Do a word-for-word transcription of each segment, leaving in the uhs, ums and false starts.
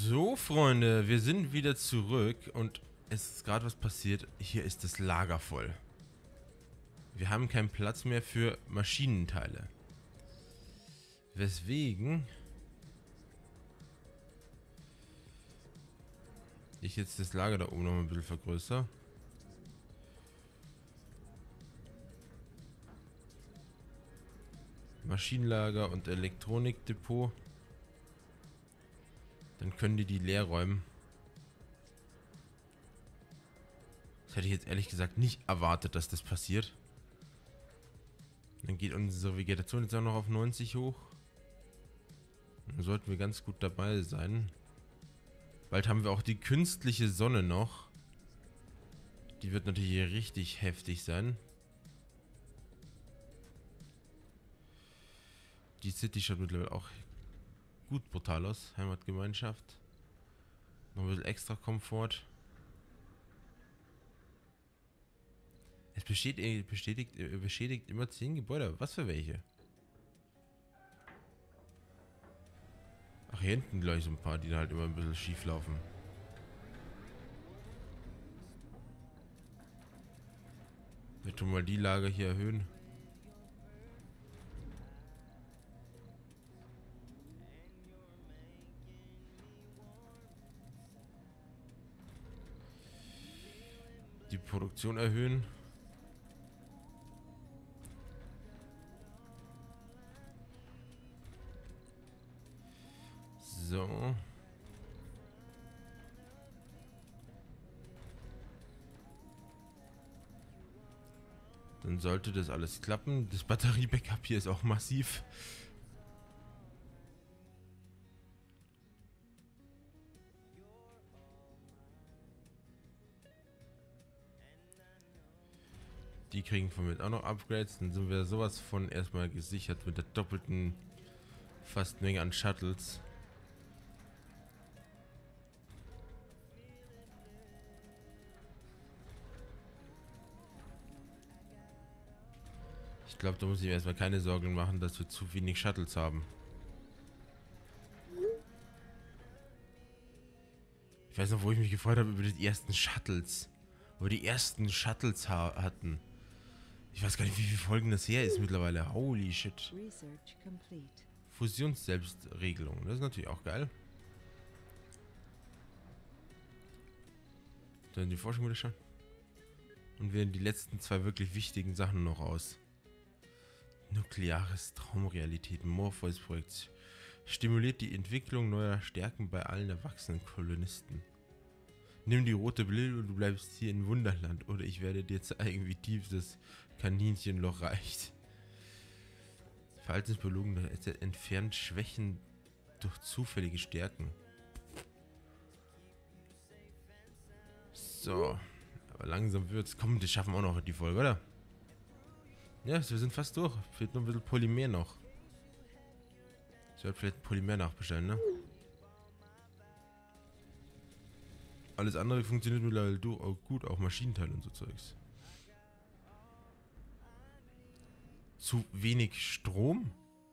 So, Freunde, wir sind wieder zurück und es ist gerade was passiert. Hier ist das Lager voll. Wir haben keinen Platz mehr für Maschinenteile. Weswegen ich jetzt das Lager da oben noch mal ein bisschen vergrößere. Maschinenlager und Elektronikdepot. Dann können die die leer räumen. Das hätte ich jetzt ehrlich gesagt nicht erwartet, dass das passiert. Dann geht unsere Vegetation jetzt auch noch auf neunzig hoch. Dann sollten wir ganz gut dabei sein. Bald haben wir auch die künstliche Sonne noch. Die wird natürlich richtig heftig sein. Die City schaut mittlerweile auch gut brutal aus. Heimatgemeinschaft. Noch ein bisschen extra Komfort. Es bestätigt, bestätigt, beschädigt immer zehn Gebäude. Was für welche? Ach, hier hinten gleich so ein paar, die halt immer ein bisschen schief laufen. Wir tun mal die Lage hier erhöhen. Die Produktion erhöhen. So. Dann sollte das alles klappen. Das Batterie-Backup hier ist auch massiv. Die kriegen von mir auch noch Upgrades. Dann sind wir sowas von erstmal gesichert mit der doppelten fast Menge an Shuttles. Ich glaube, da muss ich mir erstmal keine Sorgen machen, dass wir zu wenig Shuttles haben. Ich weiß noch, wo ich mich gefreut habe über die ersten Shuttles. Wo wir die ersten Shuttles ha hatten. Ich weiß gar nicht, wie viele Folgen das her ist mittlerweile. Holy shit. Fusionsselbstregelung. Das ist natürlich auch geil. Dann die Forschung wieder schauen. Und wählen die letzten zwei wirklich wichtigen Sachen noch aus. Nukleares Traumrealität. Morpheus-Projekt. Stimuliert die Entwicklung neuer Stärken bei allen erwachsenen Kolonisten. Nimm die rote Brille und du bleibst hier in Wunderland. Oder ich werde dir zeigen, wie tief das Kaninchenloch reicht. Verhaltensbelogen entfernt Schwächen durch zufällige Stärken. So. Aber langsam wird's. Komm, das schaffen wir auch noch die Folge, oder? Ja, wir sind fast durch. Fehlt nur ein bisschen Polymer noch. Ich sollte vielleicht Polymer nachbestellen, ne? Alles andere funktioniert mittlerweile auch gut, auch Maschinenteile und so Zeugs. Zu wenig Strom?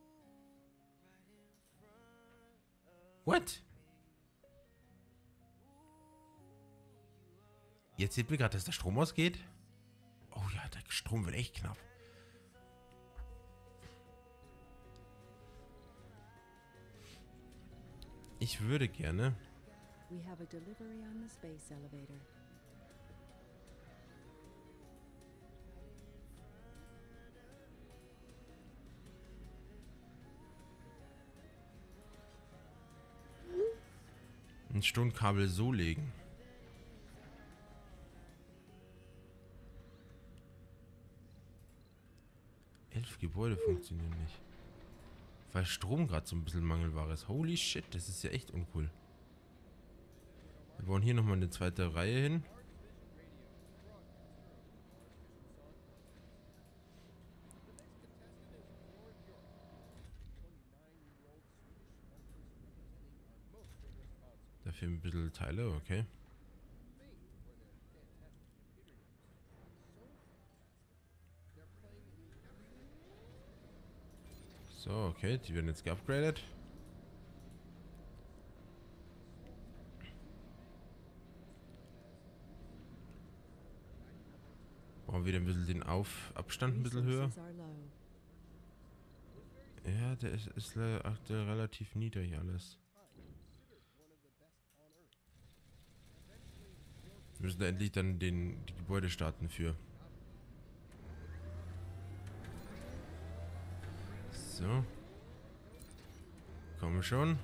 What? Jetzt sieht mir gerade, dass der Strom ausgeht. Oh ja, der Strom wird echt knapp. Ich würde gerne... We have a delivery on the space elevator. ein Stromkabel so legen. Elf Gebäude funktionieren nicht. Weil Strom gerade so ein bisschen Mangelware ist. Holy shit, das ist ja echt uncool. Wir bauen hier nochmal eine zweite Reihe hin. Dafür ein bisschen Teile, okay. So, okay, die werden jetzt geupgradet. wir wieder ein bisschen den Auf Abstand ein bisschen höher. Resources are low. Ja, der ist, ist le- aktuell relativ niedrig alles. Wir müssen da endlich dann den, die Gebäude starten für. So. Komm schon.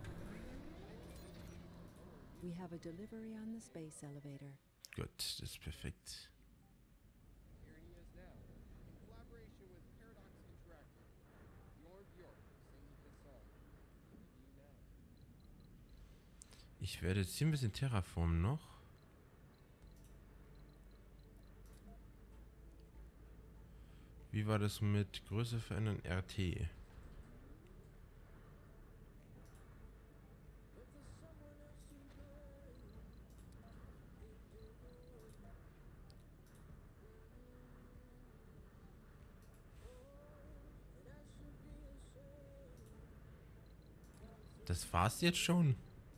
We have a delivery on the space elevator. Gut, das ist perfekt. Here he is now, in collaboration with Paradox Interactive. Bjorn Bjork singing his song. With you now. Ich werde jetzt hier ein bisschen terraformen noch. Wie war das mit Größe verändern? R T. Das war's jetzt schon.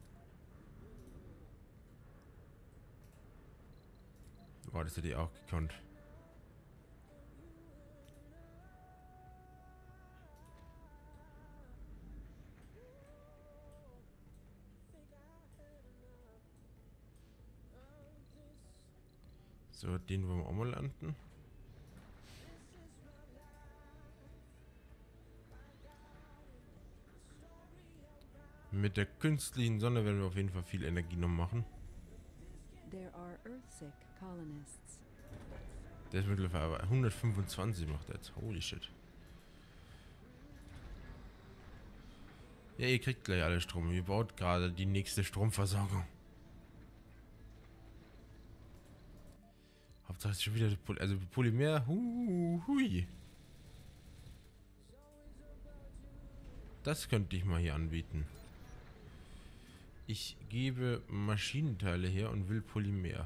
Boah, das hätte ich auch gekonnt. So, den wollen wir auch mal landen. Mit der künstlichen Sonne werden wir auf jeden Fall viel Energie noch machen. There are Earthsick colonists. Der ist mittlerweile hundertfünfundzwanzig macht er jetzt. Holy shit. Ja, ihr kriegt gleich alle Strom. Ihr baut gerade die nächste Stromversorgung. Hauptsache es ist schon wieder Poly also Polymer. Hu, hui. Das könnte ich mal hier anbieten. Ich gebe Maschinenteile her und will Polymer.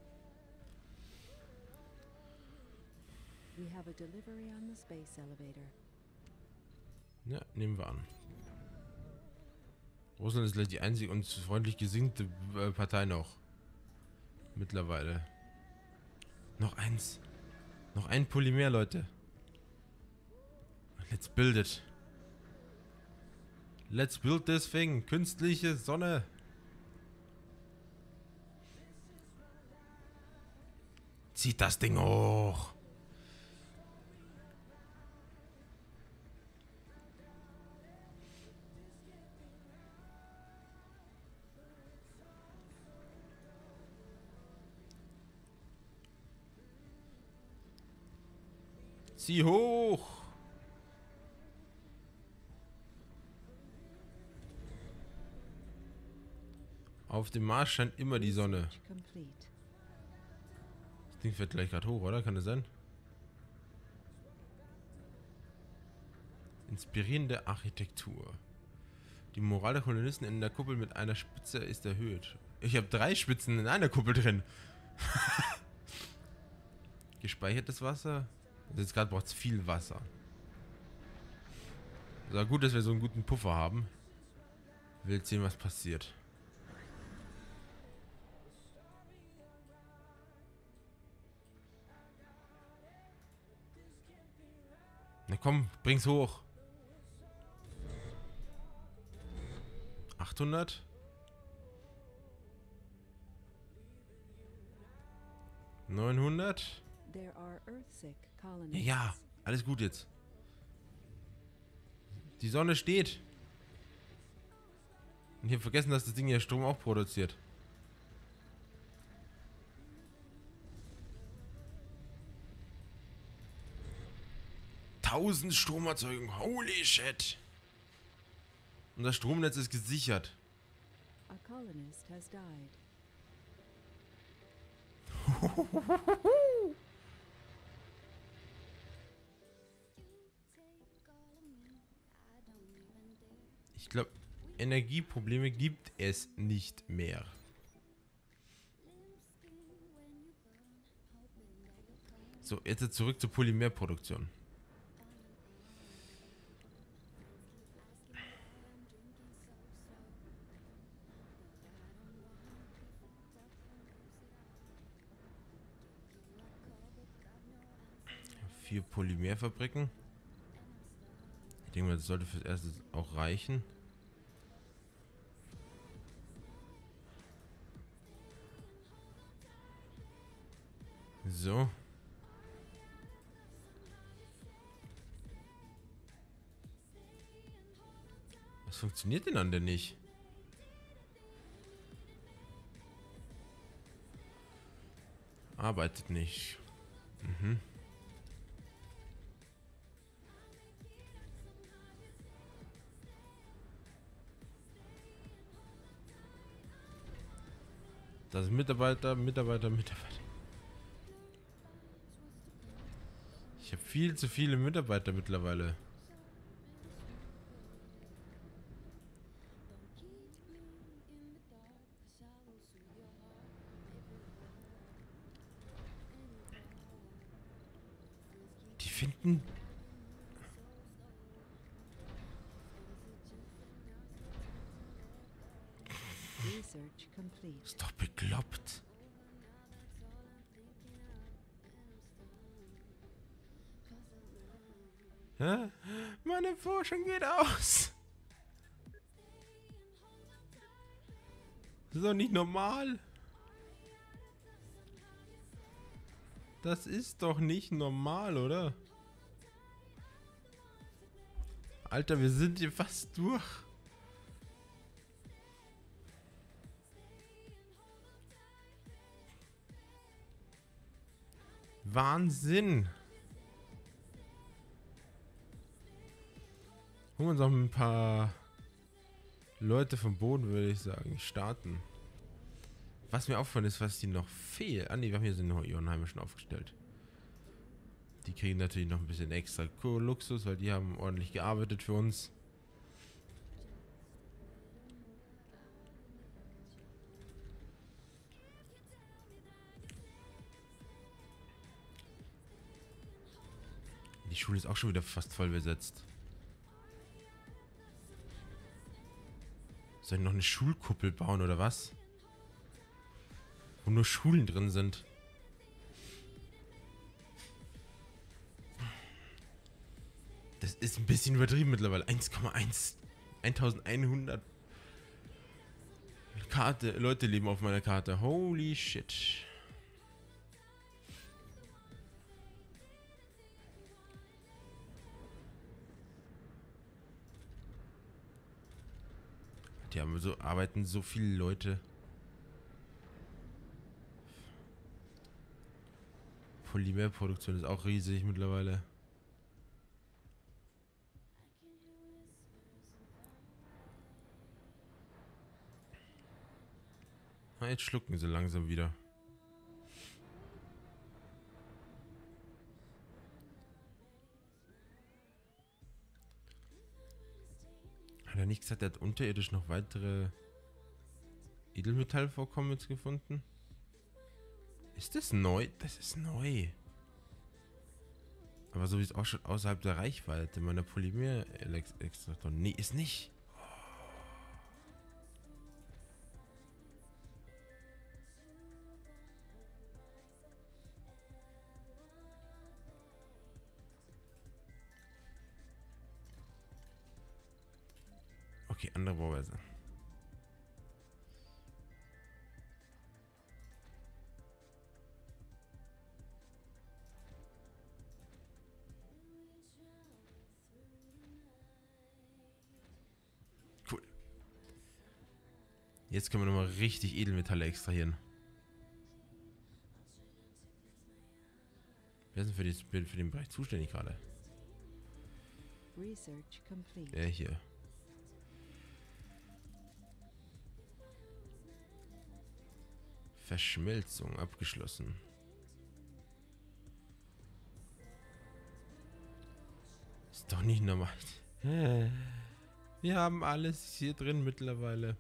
We have a delivery on the space elevator. Ja, nehmen wir an. Russland ist gleich die einzige uns freundlich gesinnte äh, Partei noch. Mittlerweile. Noch eins. Noch ein Polymer, Leute. Let's build it. Let's build this thing. Künstliche Sonne. Zieht das Ding hoch. Zieh hoch. Auf dem Mars scheint immer die Sonne. Research complete. Das Ding fährt gleich gerade hoch, oder? Kann das sein? Inspirierende Architektur. Die Moral der Kolonisten in der Kuppel mit einer Spitze ist erhöht. Ich habe drei Spitzen in einer Kuppel drin. Gespeichertes Wasser. Also jetzt gerade braucht es viel Wasser. Also gut, dass wir so einen guten Puffer haben. Will sehen, was passiert. Na komm, bring's hoch. achthundert. neunhundert. There are Earthsick Ja, colonists. ja, alles gut jetzt. Die Sonne steht. Und ich habe vergessen, dass das Ding ja Strom auch produziert. tausend Stromerzeugung. Holy shit. Und das Stromnetz ist gesichert. A colonist has died. Ich glaube, Energieprobleme gibt es nicht mehr. So, jetzt zurück zur Polymerproduktion. vier Polymerfabriken. Ich denke mal, das sollte fürs Erste auch reichen. So. Was funktioniert denn an der nicht? Arbeitet nicht. Mhm. Das ist Mitarbeiter, Mitarbeiter, Mitarbeiter. Ich habe viel zu viele Mitarbeiter mittlerweile. Die finden... Research complete. Ist doch bekloppt. Hä? Meine Forschung geht aus. Das ist doch nicht normal. Das ist doch nicht normal, oder? Alter, wir sind hier fast durch. Wahnsinn. Holen wir uns noch ein paar Leute vom Boden, würde ich sagen, starten. Was mir auffällt, ist, was die noch fehlt. Ah ne, wir haben hier sind noch Ionenheime schon aufgestellt. Die kriegen natürlich noch ein bisschen extra Luxus, weil die haben ordentlich gearbeitet für uns. Die Schule ist auch schon wieder fast voll besetzt. Soll ich noch eine Schulkuppel bauen oder was? Wo nur Schulen drin sind. Das ist ein bisschen übertrieben mittlerweile. eins Komma eins. eintausendeinhundert Karte. Leute leben auf meiner Karte. Holy shit. Die haben so, arbeiten so viele Leute. Polymerproduktion ist auch riesig mittlerweile. Na, jetzt schlucken sie langsam wieder. Hat er nicht gesagt, er hat unterirdisch noch weitere Edelmetallvorkommen jetzt gefunden? Ist das neu? Das ist neu. Aber so wie es ausschaut, außerhalb der Reichweite meiner Polymer-Extraktoren. Nee, ist nicht. Okay, andere Bauweise. Cool. Jetzt können wir nochmal richtig Edelmetalle extrahieren. Wer ist denn für, die, für den Bereich zuständig gerade? Research complete. Der hier. Verschmelzung abgeschlossen. Ist doch nicht normal. Wir haben alles hier drin mittlerweile.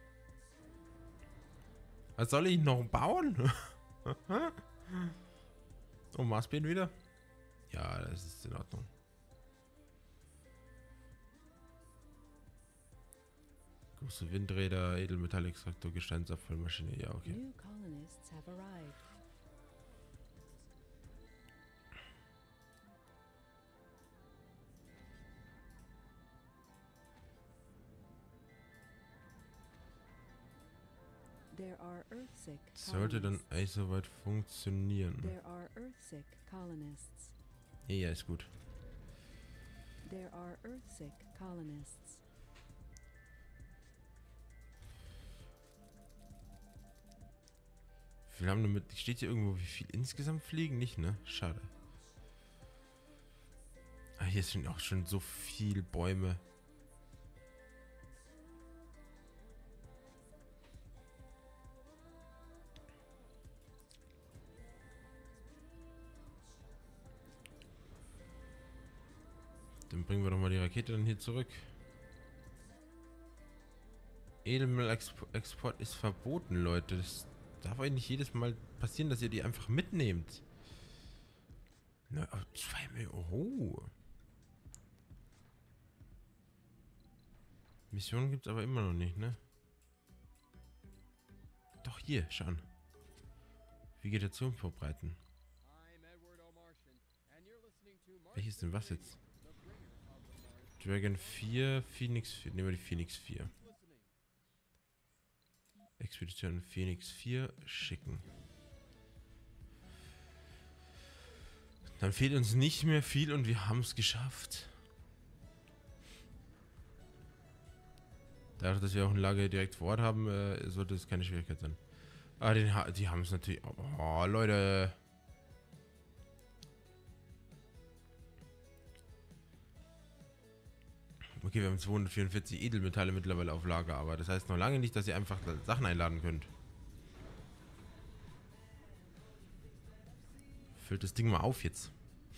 Was soll ich noch bauen? Oh, Marsbein wieder? Ja, das ist in Ordnung. Große Windräder, Edelmetallextraktor, Gesteinsabfallmaschine. Ja, okay. New colonists have arrived. There are Earthsick Sollte dann colonists. eigentlich soweit funktionieren. There are Earthsick colonists. Ja, ja, ist gut. There are Earthsick colonists. Wir haben damit. Steht hier irgendwo, wie viel insgesamt fliegen? Nicht, ne? Schade. Ah, hier sind auch schon so viele Bäume. Dann bringen wir doch mal die Rakete dann hier zurück. Edelmetall-Export ist verboten, Leute. Das darf euch nicht jedes Mal passieren, dass ihr die einfach mitnehmt. Na, oh, zwei Millionen. Oh. Missionen gibt es aber immer noch nicht, ne? Doch, hier, schauen. Vegetation verbreiten. I'm Edward O. Martian, and you're listening to Welches denn was jetzt? the bringer of the Mars. Dragon vier, Phoenix vier. Nehmen wir die Phoenix vier. Listening. Expedition Phoenix vier schicken. Dann fehlt uns nicht mehr viel und wir haben es geschafft. Dadurch, dass wir auch ein Lager direkt vor Ort haben, äh, sollte es keine Schwierigkeit sein. Ah, den ha die haben es natürlich... Oh, Leute. Okay, wir haben zweihundertvierundvierzig Edelmetalle mittlerweile auf Lager, aber das heißt noch lange nicht, dass ihr einfach Sachen einladen könnt. Füllt das Ding mal auf jetzt.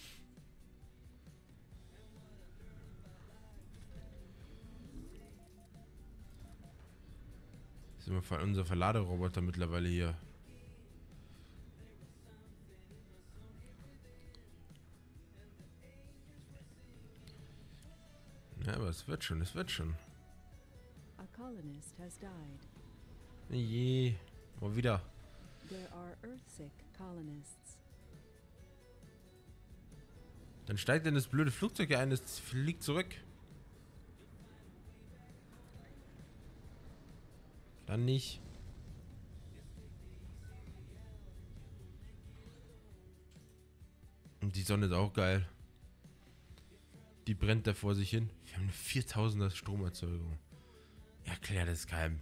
Ist immer voll unser Verladeroboter mittlerweile hier. Ja, aber es wird schon, es wird schon. A colonist has died. Je, mal wieder. There are Earthsick colonists. Dann steigt in das blöde Flugzeug ein, es fliegt zurück. Dann nicht. Und die Sonne ist auch geil. Die brennt da vor sich hin. Wir haben eine viertausender Stromerzeugung. Erklärt es keinem.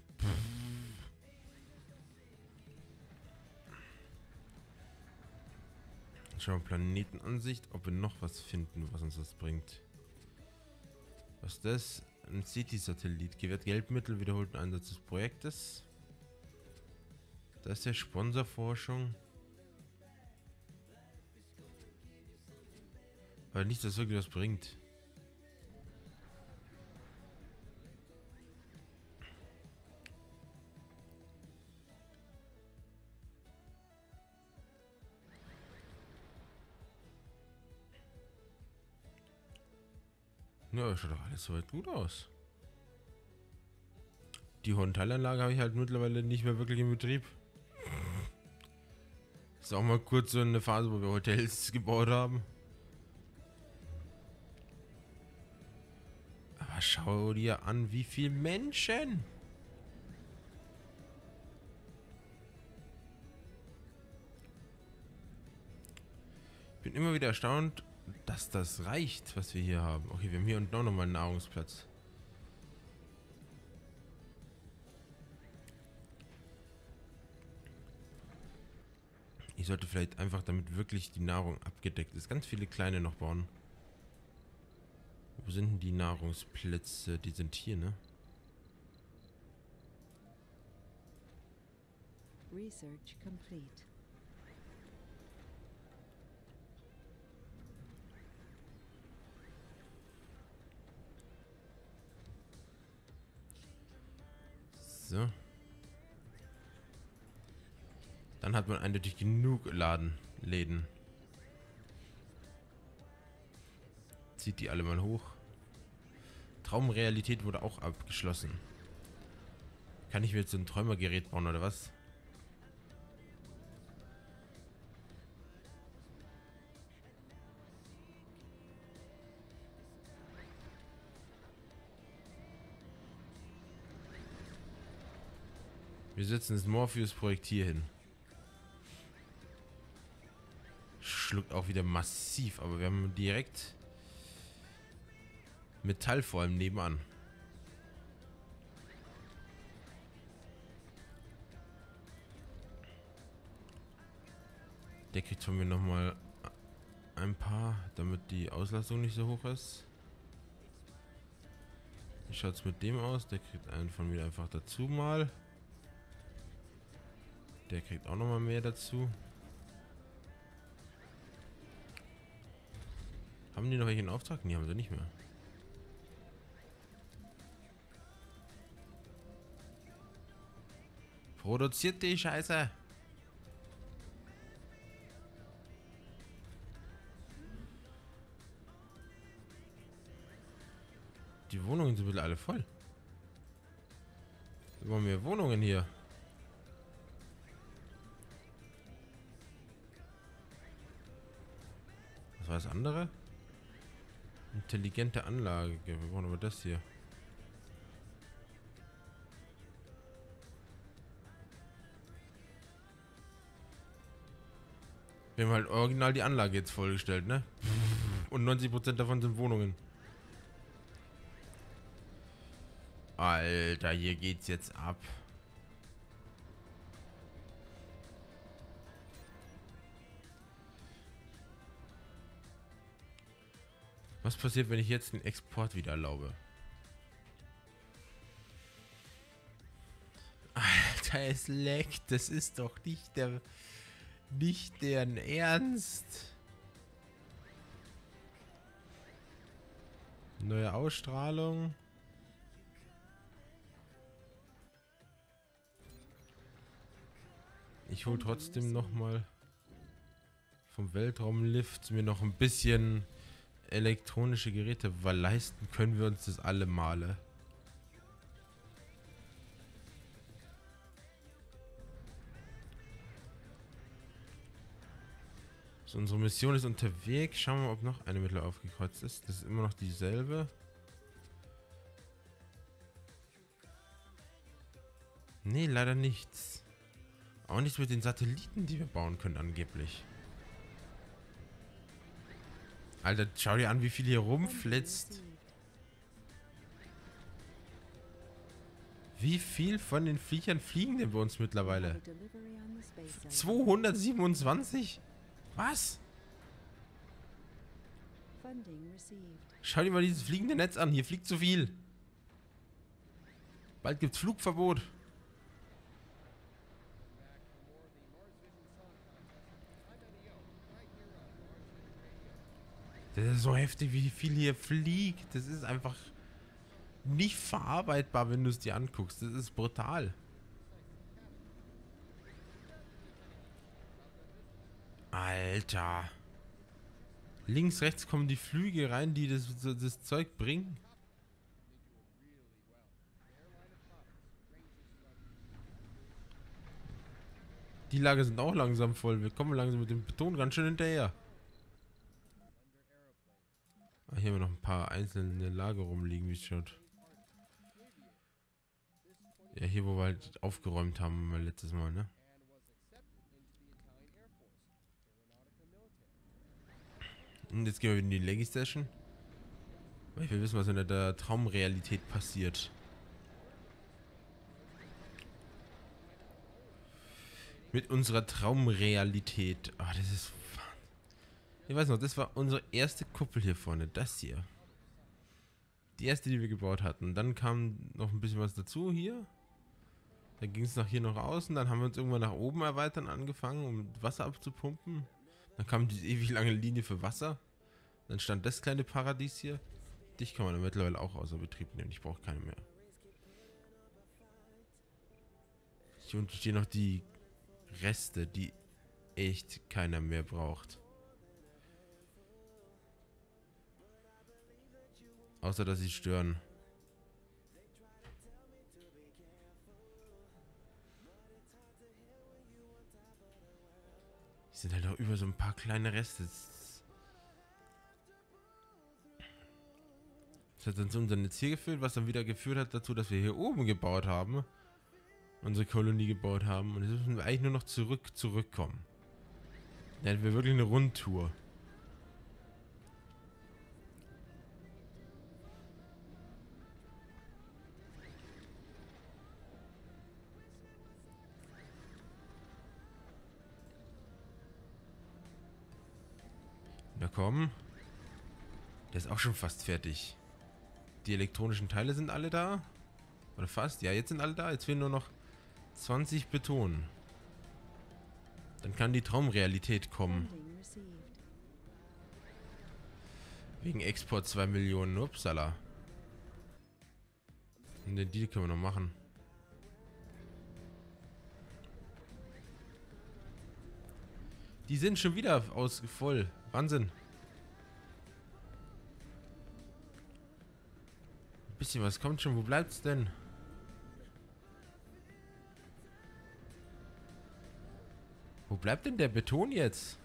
Schauen wir Planetenansicht, ob wir noch was finden, was uns das bringt. Was ist das? Ein City-Satellit. Gewährt Geldmittel, wiederholten Einsatz des Projektes. Das ist der Sponsorforschung. Aber nicht, dass wirklich was bringt. Ja, schaut doch alles soweit gut aus. Die Hotellanlage habe ich halt mittlerweile nicht mehr wirklich in Betrieb. Ist auch mal kurz so eine Phase, wo wir Hotels gebaut haben. Aber schau dir an, wie viele Menschen. Ich bin immer wieder erstaunt, dass das reicht, was wir hier haben. Okay, wir haben hier unten auch nochmal einen Nahrungsplatz. Ich sollte vielleicht einfach, damit wirklich die Nahrung abgedeckt ist, ganz viele kleine noch bauen. Wo sind denn die Nahrungsplätze? Die sind hier, ne? Research complete. So. Dann hat man eindeutig genug Laden, Läden. Zieht die alle mal hoch. Traumrealität wurde auch abgeschlossen. Kann ich mir jetzt so ein Träumergerät bauen oder was? Wir setzen das Morpheus-Projekt hier hin. Schluckt auch wieder massiv, aber wir haben direkt Metall vor allem nebenan. Der kriegt von mir nochmal ein paar, damit die Auslastung nicht so hoch ist. Wie schaut es mit dem aus? Der kriegt einen von mir einfach dazu mal. Der kriegt auch nochmal mehr dazu. Haben die noch welchen Auftrag? Nee, haben sie nicht mehr. Produziert die Scheiße! Die Wohnungen sind wieder alle voll. Immer mehr Wohnungen hier. Was war das andere? Intelligente Anlage. Wir brauchen aber das hier. Wir haben halt original die Anlage jetzt vollgestellt, ne? Und neunzig Prozent davon sind Wohnungen. Alter, hier geht's jetzt ab. Was passiert, wenn ich jetzt den Export wieder erlaube? Alter, es leckt. Das ist doch nicht der... Nicht deren Ernst. Neue Ausstrahlung. Ich hole trotzdem noch mal vom Weltraumlift mir noch ein bisschen elektronische Geräte, weil leisten können wir uns das alle Male. So, unsere Mission ist unterwegs. Schauen wir mal, ob noch eine Mittel aufgekreuzt ist. Das ist immer noch dieselbe. Nee, leider nichts. Auch nichts mit den Satelliten, die wir bauen können, angeblich. Alter, schau dir an, wie viel hier rumflitzt. Wie viel von den Viechern fliegen denn bei uns mittlerweile? zweihundertsiebenundzwanzig? Was? Schau dir mal dieses fliegende Netz an. Hier fliegt zu viel. Bald gibt's Flugverbot. Das ist so heftig, wie viel hier fliegt. Das ist einfach nicht verarbeitbar, wenn du es dir anguckst. Das ist brutal. Alter. Links, rechts kommen die Flüge rein, die das, das Zeug bringen. Die Lager sind auch langsam voll. Wir kommen langsam mit dem Beton ganz schön hinterher. Ah, hier haben wir noch ein paar einzelne Lager rumliegen, wie es schaut. Ja, hier, wo wir halt aufgeräumt haben letztes Mal, ne? Und jetzt gehen wir in die Leggy Station. Weil ich will wissen, was in der Traumrealität passiert. Mit unserer Traumrealität. Ah, das ist... Ich weiß noch, das war unsere erste Kuppel hier vorne. Das hier. Die erste, die wir gebaut hatten. Dann kam noch ein bisschen was dazu hier. Dann ging es nach hier noch außen. Dann haben wir uns irgendwann nach oben erweitern angefangen, um Wasser abzupumpen. Dann kam diese ewig lange Linie für Wasser. Dann stand das kleine Paradies hier. Dich kann man mittlerweile auch außer Betrieb nehmen. Ich brauche keine mehr. Hier unten stehen noch die Reste, die echt keiner mehr braucht. Außer, dass sie stören. Die sind halt auch über so ein paar kleine Reste. Das hat dann zu unserem Netz hier geführt, was dann wieder geführt hat dazu, dass wir hier oben gebaut haben. unsere Kolonie gebaut haben. Und jetzt müssen wir eigentlich nur noch zurück, zurückkommen. Dann hätten wir wirklich eine Rundtour. Na komm. Der ist auch schon fast fertig. Die elektronischen Teile sind alle da. Oder fast. Ja, jetzt sind alle da. Jetzt fehlen nur noch zwanzig Beton. Dann kann die Traumrealität kommen. Funding received. Wegen Export zwei Millionen. Upsala. Und den Deal können wir noch machen. Die sind schon wieder aus voll. Wahnsinn. Ein bisschen was kommt schon. Wo bleibt's denn? Wo bleibt denn der Beton jetzt?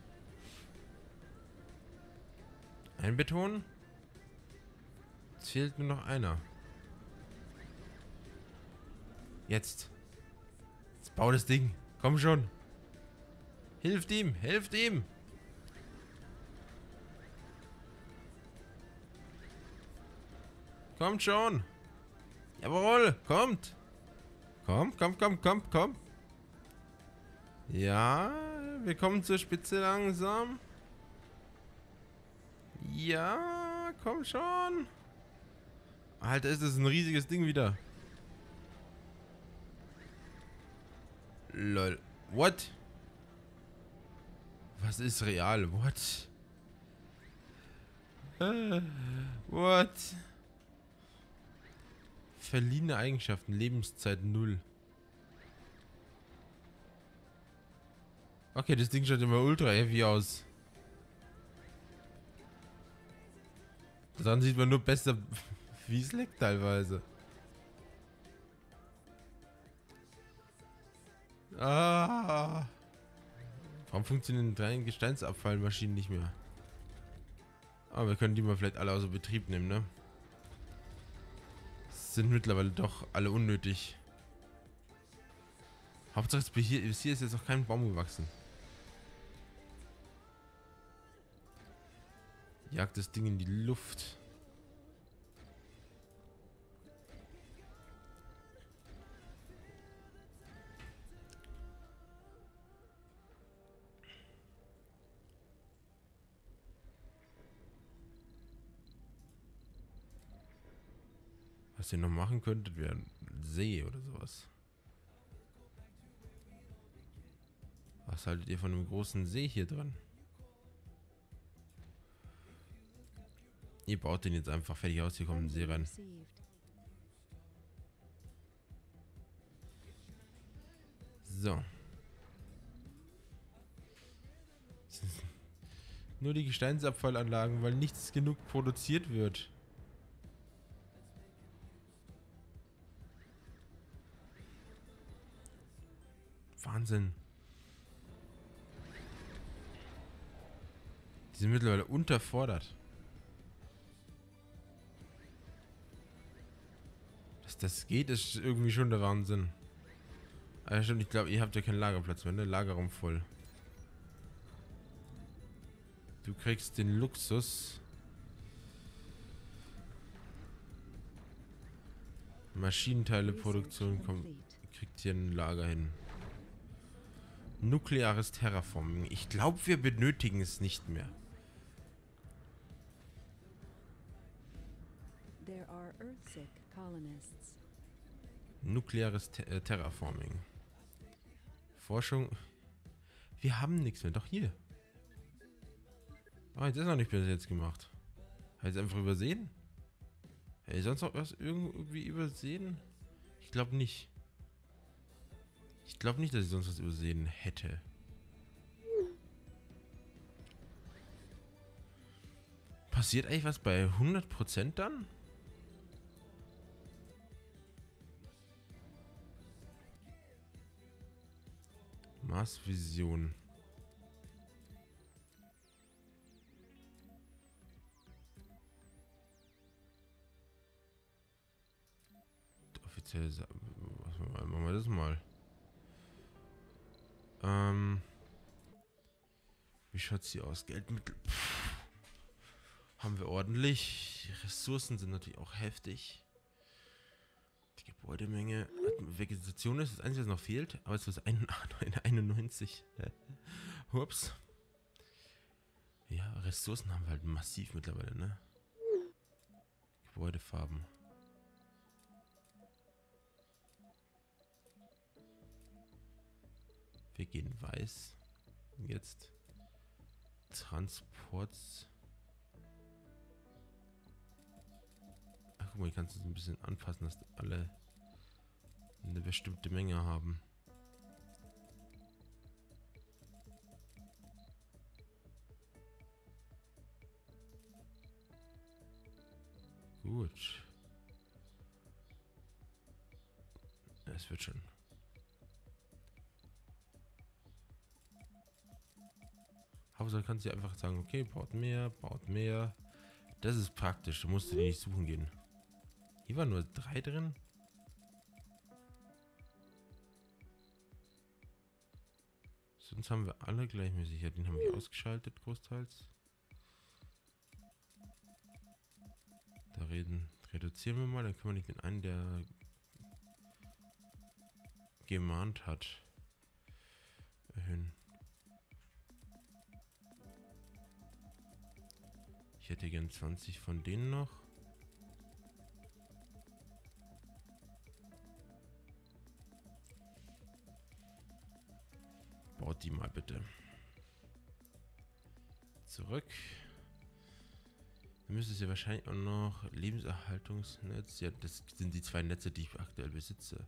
Ein Beton? Es fehlt nur noch einer. Jetzt. Jetzt bau das Ding. Komm schon. Hilft ihm. Hilft ihm. Kommt schon. Jawohl. Kommt. Komm, komm, komm, komm, komm. Ja, wir kommen zur Spitze langsam. Ja, komm schon. Alter, ist das ein riesiges Ding wieder. Lol. What? Was ist real? What? Äh, what? Verliehene Eigenschaften. Lebenszeit null. Okay, das Ding schaut immer ultra heavy aus. Dann sieht man nur besser, wie es leckt teilweise. Ah. Warum funktionieren drei Gesteinsabfallmaschinen nicht mehr? Aber wir können die mal vielleicht alle außer Betrieb nehmen, ne? Sind mittlerweile doch alle unnötig. Hauptsache bis hier, bis hier ist jetzt noch kein Baum gewachsen. Jagt das Ding in die Luft. Was ihr noch machen könntet, wäre ein See oder sowas. Was haltet ihr von einem großen See hier dran? Ihr baut den jetzt einfach fertig aus, hier kommt ein See rein. Received. So. Nur die Gesteinsabfallanlagen, weil nichts genug produziert wird. Wahnsinn. Die sind mittlerweile unterfordert. Dass das geht, ist irgendwie schon der Wahnsinn. Aber stimmt, ich glaube, ihr habt ja keinen Lagerplatz mehr, ne? Lagerraum voll. Du kriegst den Luxus. Maschinenteileproduktion kommt, kriegt hier ein Lager hin. Nukleares Terraforming. Ich glaube, wir benötigen es nicht mehr. There are Earthsick colonists. Nukleares Te äh, Terraforming. Forschung. Wir haben nichts mehr. Doch hier. Ah, jetzt ist noch nicht bis jetzt gemacht. Hat jetzt einfach übersehen? Hätte ich sonst noch was irgendwie übersehen? Ich glaube nicht. Ich glaube nicht, dass ich sonst was übersehen hätte. Passiert eigentlich was bei hundert Prozent dann? Mars-Vision. Offiziell. Was machen wir wir das mal. Ähm. Wie schaut's hier aus? Geldmittel. Pff, haben wir ordentlich. Die Ressourcen sind natürlich auch heftig. Die Gebäudemenge. Vegetation ist das Einzige, was noch fehlt. Aber es ist einundneunzig. Ups. Ja, Ressourcen haben wir halt massiv mittlerweile, ne? Gebäudefarben. Wir gehen weiß. Jetzt Transports. Ach guck mal, hier kannst du es ein bisschen anpassen, dass alle eine bestimmte Menge haben. Gut. Es wird schon. Hauptsache kannst du einfach sagen, okay, baut mehr, baut mehr. Das ist praktisch, du musst die nicht suchen gehen. Hier waren nur drei drin. Sonst haben wir alle gleichmäßig. Ja, den haben wir ausgeschaltet, großteils. Da reden, reduzieren wir mal, dann können wir nicht den einen, der gemahnt hat, erhöhen. Ich hätte gern zwanzig von denen noch. Baut die mal bitte. Zurück. Dann müsste es ja wahrscheinlich auch noch Lebenserhaltungsnetz. Ja, das sind die zwei Netze, die ich aktuell besitze.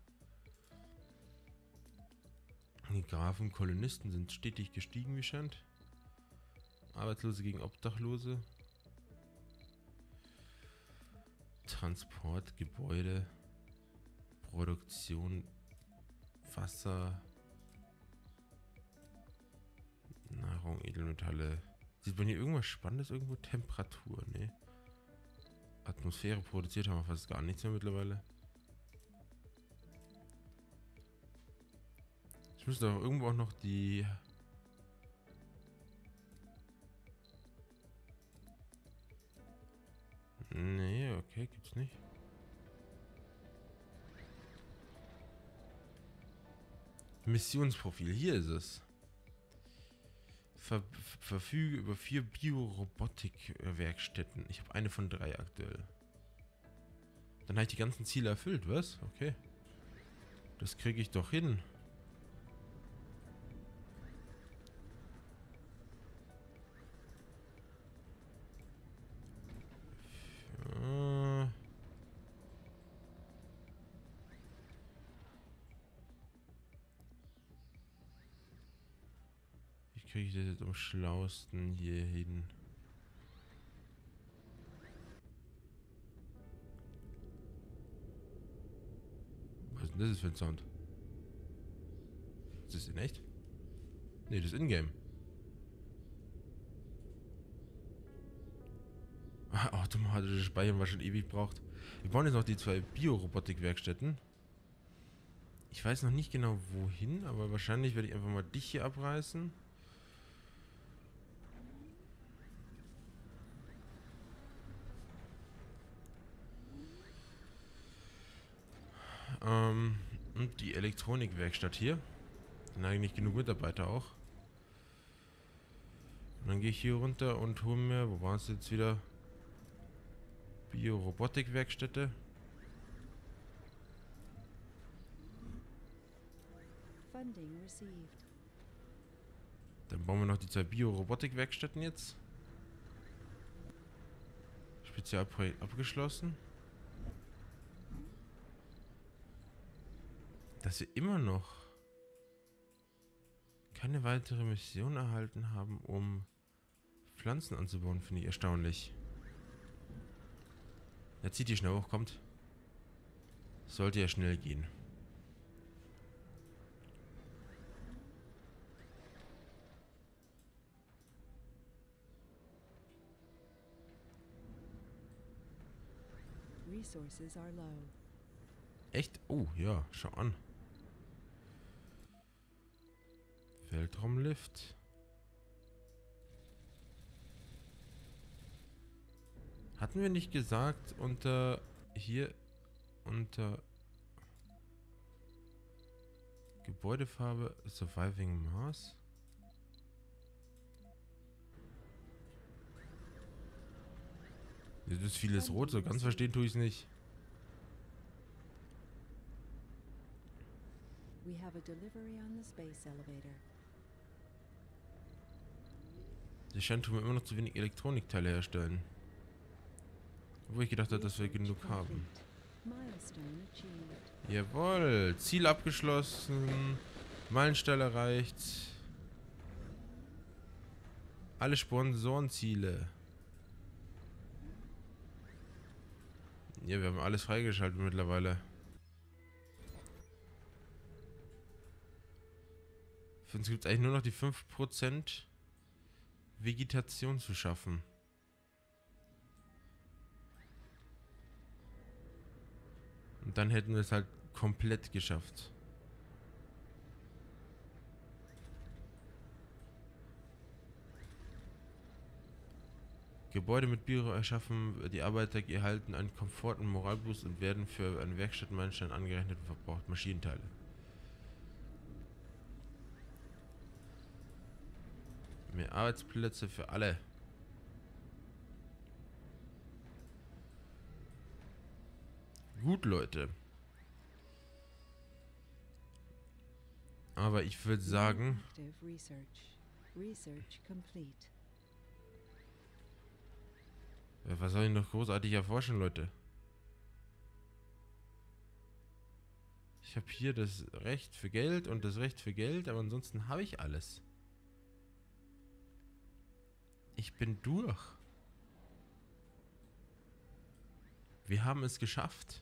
Die Grafen Kolonisten sind stetig gestiegen, wie scheint. Arbeitslose gegen Obdachlose. Transport, Gebäude, Produktion, Wasser, Nahrung, Edelmetalle. Sieht man hier irgendwas Spannendes irgendwo? Temperatur, ne? Atmosphäre produziert haben wir fast gar nichts mehr mittlerweile. Ich müsste doch irgendwo auch noch die... Nee, okay, gibt's nicht. Missionsprofil, hier ist es. Ver verfüge über vier Biorobotik-Werkstätten. Ich habe eine von drei aktuell. Dann habe ich die ganzen Ziele erfüllt, was? Okay. Das kriege ich doch hin. Äh. Wie kriege ich das jetzt am schlausten hier hin? Was ist denn das für ein Sound? Ist das in echt? Ne, das ist in-game. Automatisches Speichern, was schon ewig braucht. Wir bauen jetzt noch die zwei Biorobotik-Werkstätten. Ich weiß noch nicht genau wohin, aber wahrscheinlich werde ich einfach mal dich hier abreißen. Ähm, und die Elektronikwerkstatt hier. Dann eigentlich genug Mitarbeiter auch. Und dann gehe ich hier runter und hole mir, wo war es jetzt wieder? Biorobotik-Werkstätte. Funding received. Dann bauen wir noch die zwei Biorobotik-Werkstätten jetzt. Spezialprojekt abgeschlossen. Dass wir immer noch keine weitere Mission erhalten haben, um Pflanzen anzubauen, finde ich erstaunlich. Ja, zieht die schnell hoch, kommt. Sollte ja schnell gehen. Resources are low. Echt? Oh, ja, schau an. Weltraumlift. Hatten wir nicht gesagt, unter hier unter Gebäudefarbe Surviving Mars? Jetzt ist vieles rot, so ganz verstehen tue ich es nicht. We have a delivery on the space elevator. Der scheint tun wir immer noch zu wenig Elektronikteile herstellen. Wo ich gedacht habe, dass wir genug haben. Milestone achieved. Jawohl, Ziel abgeschlossen, Meilenstein erreicht. Alle Sponsorenziele. Ja, wir haben alles freigeschaltet mittlerweile. Für uns gibt es eigentlich nur noch die fünf Prozent Vegetation zu schaffen. Und dann hätten wir es halt komplett geschafft. Gebäude mit Bio erschaffen, die Arbeiter erhalten einen Komfort- und Moralboost und werden für eine Werkstattmeilenstein angerechnet und verbraucht Maschinenteile. Mehr Arbeitsplätze für alle. Gut, Leute. Aber ich würde sagen... Active research. Research complete. Was soll ich noch großartig erforschen, Leute? Ich habe hier das Recht für Geld und das Recht für Geld, aber ansonsten habe ich alles. Ich bin durch. Wir haben es geschafft.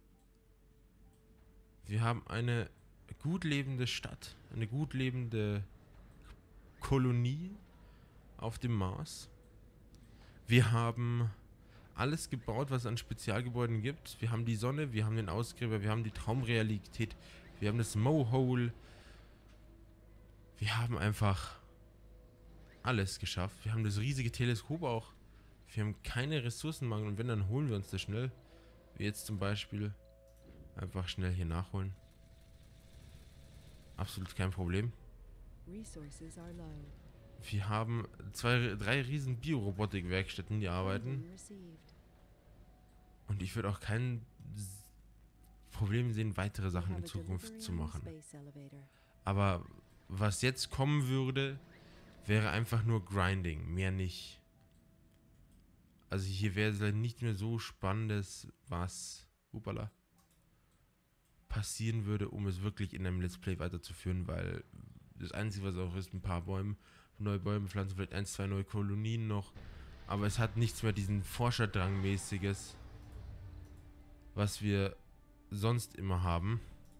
Wir haben eine gut lebende Stadt, eine gut lebende Kolonie auf dem Mars. Wir haben alles gebaut, was es an Spezialgebäuden gibt. Wir haben die Sonne, wir haben den Ausgräber, wir haben die Traumrealität, wir haben das Mohole. Wir haben einfach alles geschafft. Wir haben das riesige Teleskop auch. Wir haben keine Ressourcenmangel und wenn, dann holen wir uns das schnell. Wie jetzt zum Beispiel einfach schnell hier nachholen. Absolut kein Problem. Resources are low. Wir haben zwei, drei riesen Biorobotik-Werkstätten, die arbeiten. Funding received. Und ich würde auch kein S- Problem sehen, weitere We Sachen have in a Zukunft delivery zu on the machen. space elevator. Aber was jetzt kommen würde, wäre einfach nur Grinding, mehr nicht. Also hier wäre nicht mehr so Spannendes, was upala, passieren würde, um es wirklich in einem Let's Play weiterzuführen, weil das Einzige, was auch ist, ein paar Bäume, neue Bäume pflanzen, vielleicht ein, zwei neue Kolonien noch, aber es hat nichts mehr diesen Forscherdrang-mäßiges, was wir sonst immer haben.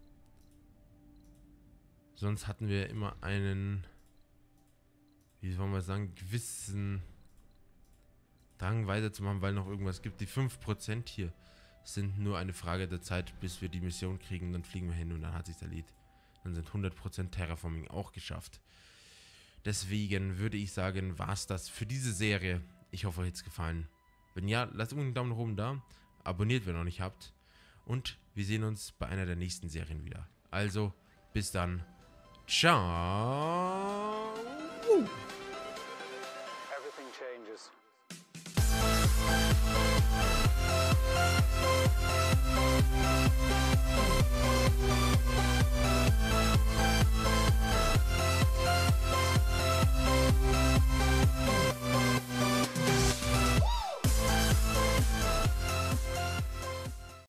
Sonst hatten wir immer einen, wie wollen wir sagen, gewissen Drang weiterzumachen, weil noch irgendwas gibt. Die fünf Prozent hier sind nur eine Frage der Zeit, bis wir die Mission kriegen. Dann fliegen wir hin und dann hat sich erledigt. Dann sind hundert Prozent Terraforming auch geschafft. Deswegen würde ich sagen, war es das für diese Serie. Ich hoffe, euch hat es gefallen. Wenn ja, lasst unten einen Daumen nach oben da. Abonniert, wenn ihr noch nicht habt. Und wir sehen uns bei einer der nächsten Serien wieder. Also, bis dann. Ciao. Everything changes.